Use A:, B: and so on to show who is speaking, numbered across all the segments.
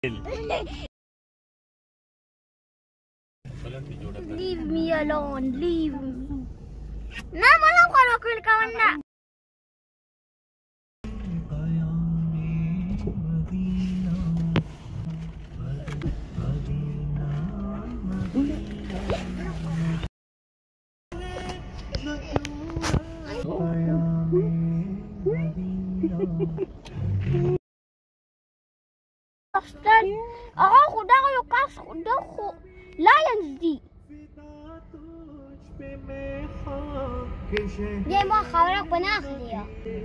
A: Leave me alone, leave me. Na malam kalau kawan nak. Ustaz, aku dah lukas, dah layan di. Dia mau khabar benar dia.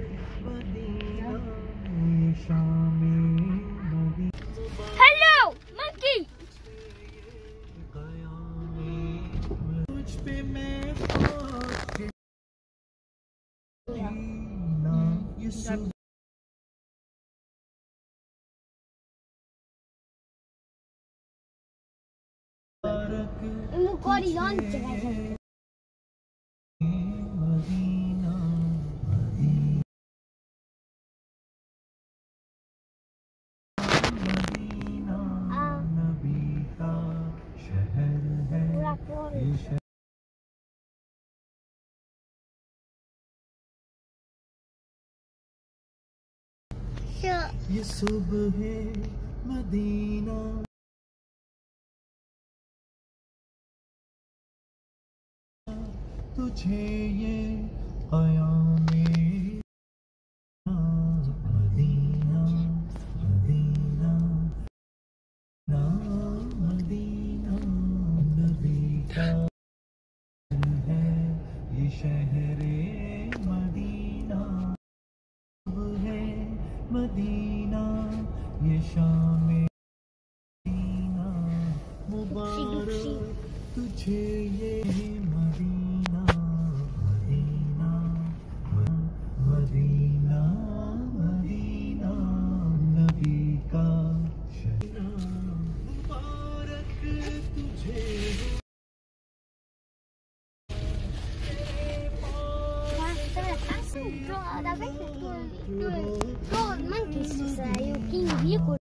A: Hello, monkey. Mukori launch guys.
B: ये सुबह मदीना तुझे ये क़यामे मदीना मदीना ना मदीना नबी का है ये शहरे मदीना है मदीना ये शामे मदीना मुबारक तुझे ये मदीना मदीना मदीना मदीना नबी का शहर मुबारक तुझे
A: Road monkeys, you king vehicle.